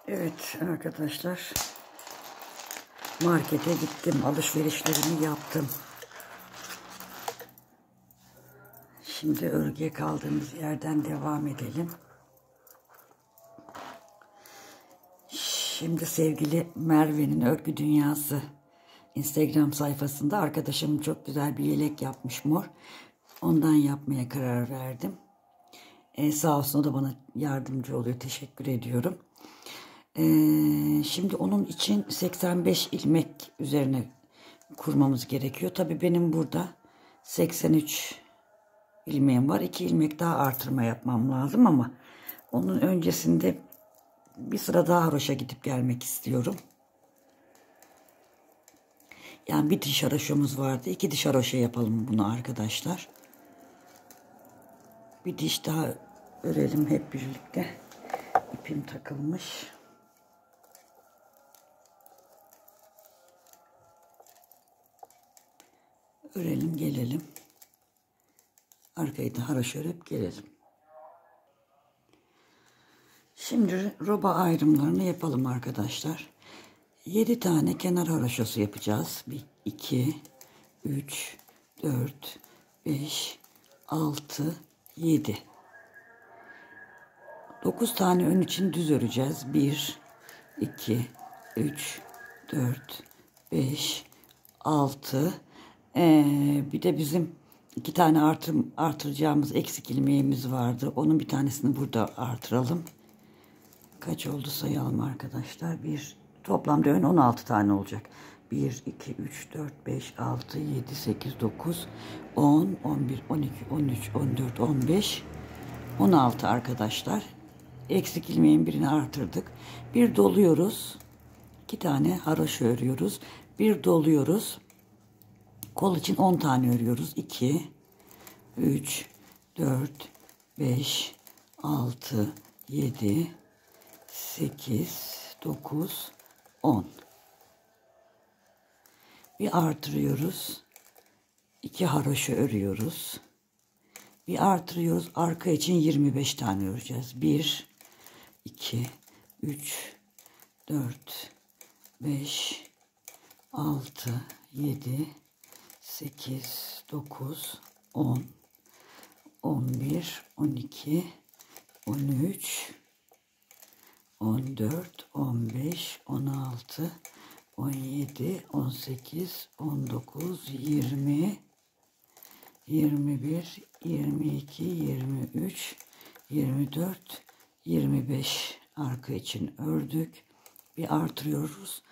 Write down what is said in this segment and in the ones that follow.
Evet arkadaşlar, markete gittim, alışverişlerimi yaptım. Şimdi örgüye kaldığımız yerden devam edelim. Şimdi sevgili Merve'nin Örgü Dünyası Instagram sayfasında arkadaşım çok güzel bir yelek yapmış, mor. Ondan yapmaya karar verdim. Sağ olsun, o da bana yardımcı oluyor. Teşekkür ediyorum. Şimdi onun için 85 ilmek üzerine kurmamız gerekiyor. Tabii benim burada 83 ilmeğim var. 2 ilmek daha artırma yapmam lazım ama onun öncesinde bir sıra daha haroşa gidip gelmek istiyorum. Yani bir diş haroşamız vardı. 2 diş haroşa yapalım bunu arkadaşlar. Bir diş daha örelim hep birlikte. İpim takılmış. Örelim gelelim. Arkayı da haroşa örüp gelelim. Şimdi roba ayrımlarını yapalım arkadaşlar. 7 tane kenar haroşası yapacağız. 1, 2, 3, 4, 5, 6, 7. 9 tane ön için düz öreceğiz. 1, 2, 3, 4, 5, 6. Bir de bizim 2 tane artıracağımız eksik ilmeğimiz vardı. Onun bir tanesini burada artıralım. Kaç oldu sayalım arkadaşlar. Toplamda ön 16 tane olacak. 1, 2, 3, 4, 5, 6, 7, 8, 9, 10, 11, 12, 13, 14, 15, 16 arkadaşlar. Eksik ilmeğin birini artırdık. Bir doluyoruz. 2 tane haroşa örüyoruz. Bir doluyoruz. Kol için 10 tane örüyoruz. 2, 3, 4, 5, 6, 7, 8, 9, 10. Bir artırıyoruz. 2 haroşa örüyoruz. Bir artırıyoruz. Arka için 25 tane öreceğiz. 1, 2, 3, 4, 5, 6, 7, 8, 9, 10, 11, 12, 13, 14, 15, 16, 17, 18, 19, 20, 21, 22, 23, 24, 25 arka için ördük. Bir artırıyoruz.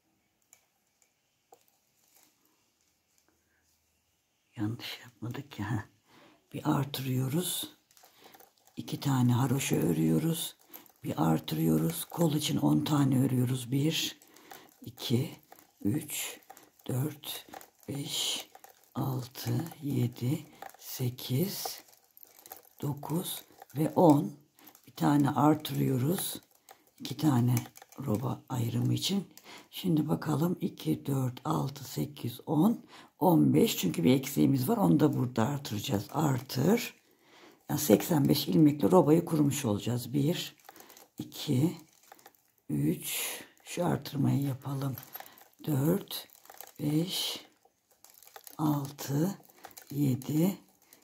Yanlış yapmadık ya. Bir artırıyoruz. 2 tane haroşa örüyoruz. Bir artırıyoruz. Kol için 10 tane örüyoruz. 1, 2, 3, 4, 5, 6, 7, 8, 9 ve 10. Bir tane artırıyoruz. 2 tane roba ayrımı için. Şimdi bakalım 2, 4, 6, 8, 10, 15. Çünkü bir eksiğimiz var. Onu da burada artıracağız. Artır. Yani 85 ilmekli robayı kurmuş olacağız. 1, 2, 3. Şu artırmayı yapalım. 4, 5, 6, 7,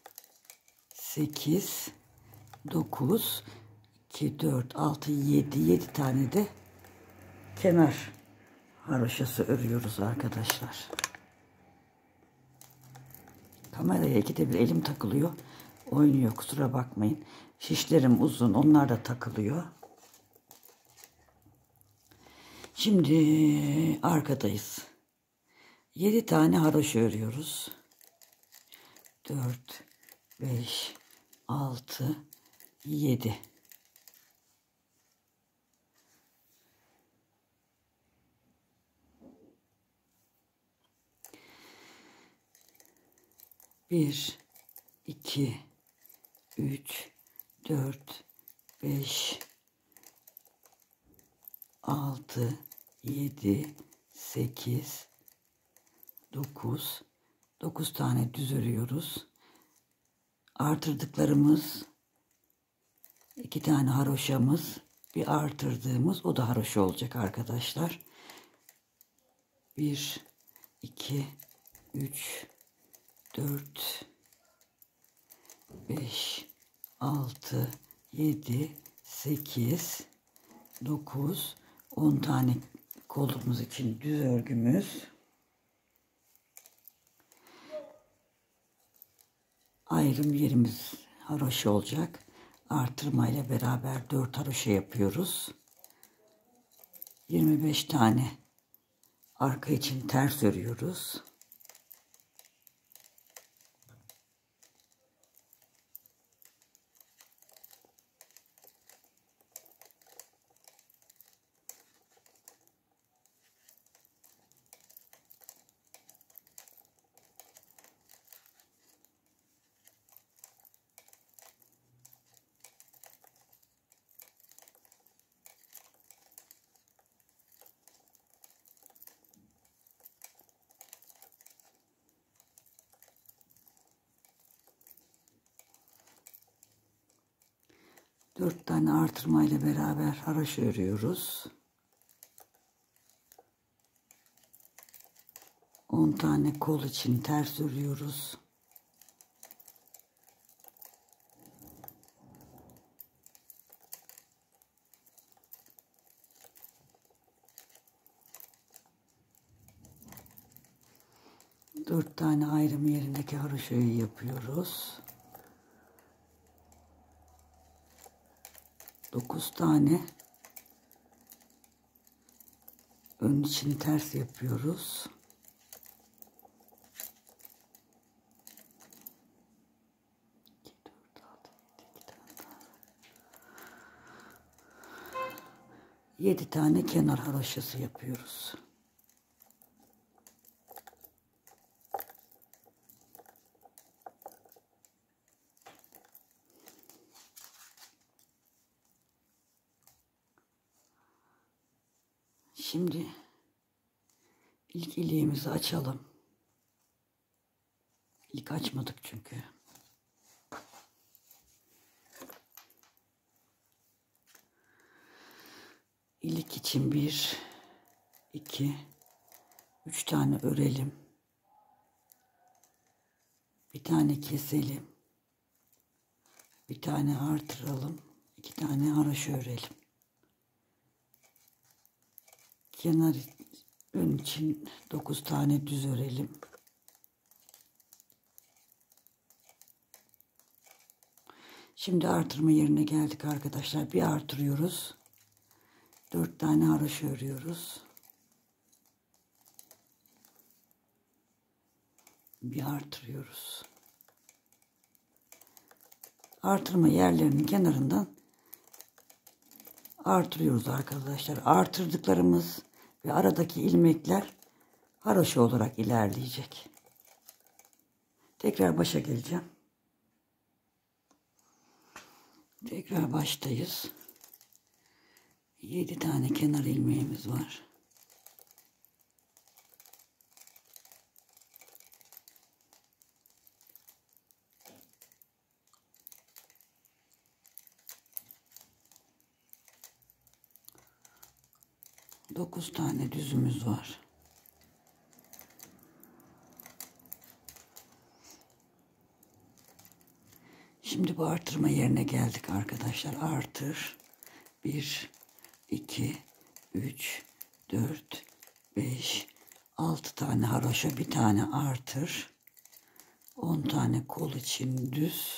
8, 9, 2, 4, 6, 7. 7 tane de kenar haroşası örüyoruz arkadaşlar. Kameraya ikide bir elim takılıyor. Oynuyor, kusura bakmayın. Şişlerim uzun, onlar da takılıyor. Şimdi arkadayız. 7 tane haroşa örüyoruz. 4, 5, 6, 7. Bir, 2, 3, 4, 5, 6, 7, 8, 9. 9 tane düz örüyoruz. Artırdıklarımız 2 tane haroşamız, bir artırdığımız, o da haroşa olacak arkadaşlar. 1 2 3 4 5 6 7 8 9 10 tane kolumuz için düz örgümüz. Ayrım yerimiz haroşa olacak. Artırma ile beraber 4 haroşa yapıyoruz. 25 tane arka için ters örüyoruz. Dört tane artırma ile beraber haroşa örüyoruz. 10 tane kol için ters örüyoruz. Dört tane ayrım yerindeki haroşayı yapıyoruz. 9 tane ön için ters yapıyoruz. 7 tane kenar haroşası yapıyoruz. Şimdi ilk iliğimizi açalım. İlk açmadık çünkü. İlik için 1 2 3 tane örelim. Bir tane keselim. Bir tane artıralım. 2 tane haroşa örelim. Kenar ön için 9 tane düz örelim. Şimdi artırma yerine geldik arkadaşlar. Bir artırıyoruz. 4 tane haroşa örüyoruz. Bir artırıyoruz. Artırma yerlerinin kenarından artırıyoruz arkadaşlar. Artırdıklarımız ve aradaki ilmekler haroşa olarak ilerleyecek. Tekrar başa geleceğim. Tekrar baştayız. 7 tane kenar ilmeğimiz var. Dokuz tane düzümüz var. Şimdi bu artırma yerine geldik arkadaşlar. Artır. 1 2 3 4 5 6 tane haroşa, bir tane artır. 10 tane kol için düz.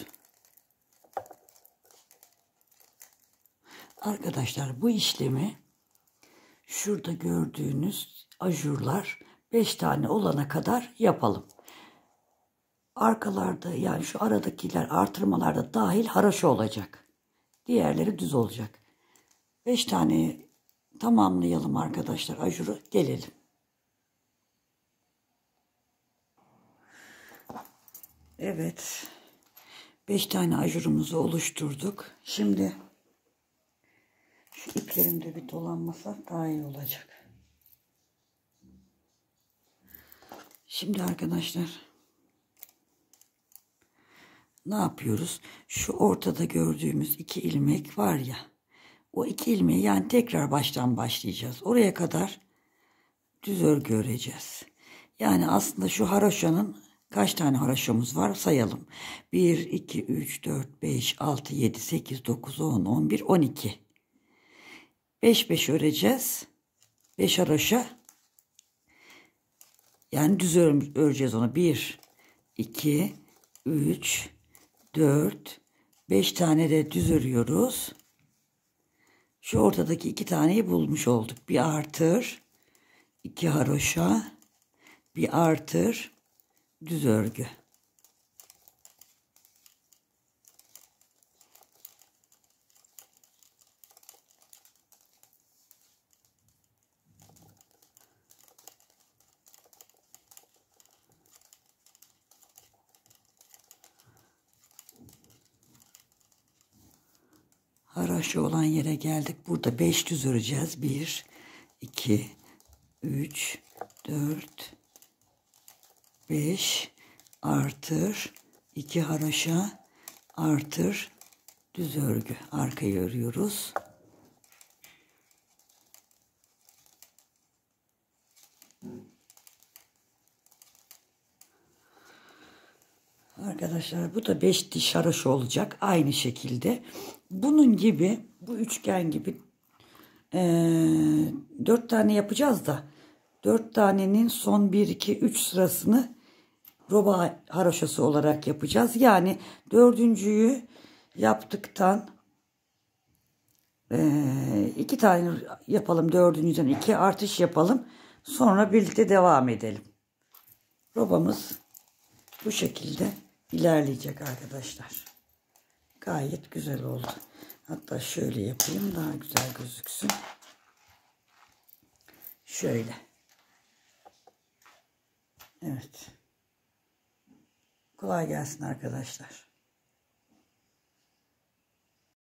Arkadaşlar bu işlemi şurada gördüğünüz ajurlar 5 tane olana kadar yapalım. Arkalarda, yani şu aradakiler artırmalarda dahil haroşa olacak. Diğerleri düz olacak. 5 tane tamamlayalım arkadaşlar ajuru, gelelim. Evet. 5 tane ajurumuzu oluşturduk. Şimdi şu iplerimde bir dolanmasa daha iyi olacak. Şimdi arkadaşlar ne yapıyoruz? Şu ortada gördüğümüz 2 ilmek var ya, O 2 ilmeği yani tekrar baştan başlayacağız. Oraya kadar düz örgü öreceğiz. Yani aslında şu haroşanın kaç tane haroşamız var sayalım. 1, 2, 3, 4, 5, 6, 7, 8, 9, 10, 11, 12. 5 5 öreceğiz. 5 haroşa. Yani düz öreceğiz onu. 1, 2, 3, 4, 5 tane de düz örüyoruz. Şu ortadaki 2 taneyi bulmuş olduk. Bir artır, 2 haroşa, bir artır, düz örgü. Haroşa olan yere geldik. Burada 5 düz öreceğiz. 1, 2, 3, 4, 5 artır, 2 haroşa artır, düz örgü. Arkayı örüyoruz. Arkadaşlar bu da 5 diş haroşa olacak. Aynı şekilde. Bunun gibi bu üçgen gibi 4 tane yapacağız da 4 tanenin son 1, 2, 3 sırasını roba haroşası olarak yapacağız. Yani dördüncüyü yaptıktan 2 tane yapalım. Dördüncüden 2 artış yapalım. Sonra birlikte devam edelim. Robamız bu şekilde ilerleyecek arkadaşlar. Gayet güzel oldu. Hatta şöyle yapayım daha güzel gözüksün. Şöyle. Evet. Kolay gelsin arkadaşlar.